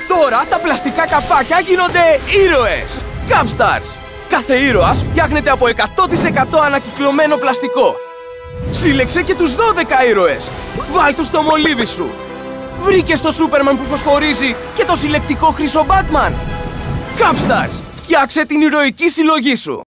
Τώρα τα πλαστικά καπάκια γίνονται ήρωες! Capstars! Κάθε ήρωας φτιάχνεται από 100% ανακυκλωμένο πλαστικό. Σύλλεξε και τους 12 ήρωες! Βάλ τους στο μολύβι σου! Βρήκες το Σούπερμαν που φωσφορίζει και το συλλεκτικό χρυσό Batman! Capstars! Φτιάξε την ηρωική συλλογή σου!